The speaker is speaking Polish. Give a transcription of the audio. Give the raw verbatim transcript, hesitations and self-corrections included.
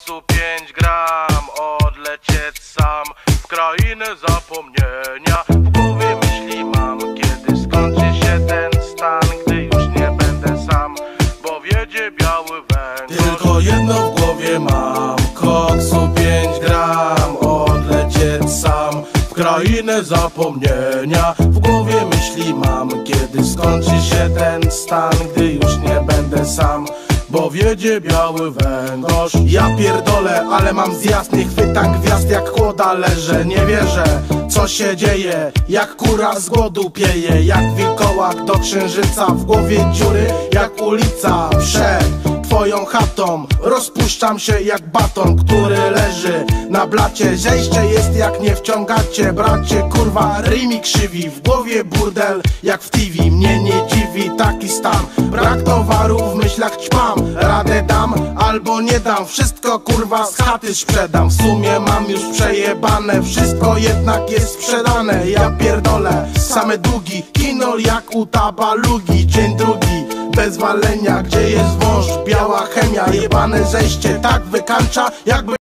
koksu pięć gram, odlecieć sam w krainę zapomnienia. W głowie myśli mam, kiedy skończy się ten stan, gdy już nie będę sam, bo wiedzie biały węgorz. Tylko jedno w głowie mam, koksu pięć gram, odlecieć sam w krainę zapomnienia. W głowie myśli mam, kiedy skończy się ten stan, gdy już nie będę sam, bo wiedzie biały węgorz. Ja pierdolę, ale mam zjazd, nie chwytam gwiazd jak kłoda leżę. Nie wierzę, co się dzieje, jak kura z głodu pieje, jak wilkołak do księżyca, w głowie dziury jak ulica przed twoją chatą. Rozpuszczam się jak baton, który leży na blacie. Zejście jest jak nie wciągacie, bracie, kurwa, rymi krzywi. W głowie burdel jak w T V, mnie nie dziwi taki stan. Brak towaru, w myślach ćpam, radę dam albo nie dam, wszystko kurwa z chaty sprzedam. W sumie mam już przejebane, wszystko jednak jest sprzedane. Ja pierdolę, same długi, kinol jak u tabalugi. Dzień drugi bez walenia, gdzie jest wąż, biała chemia, jebane zejście tak wykańcza, jakby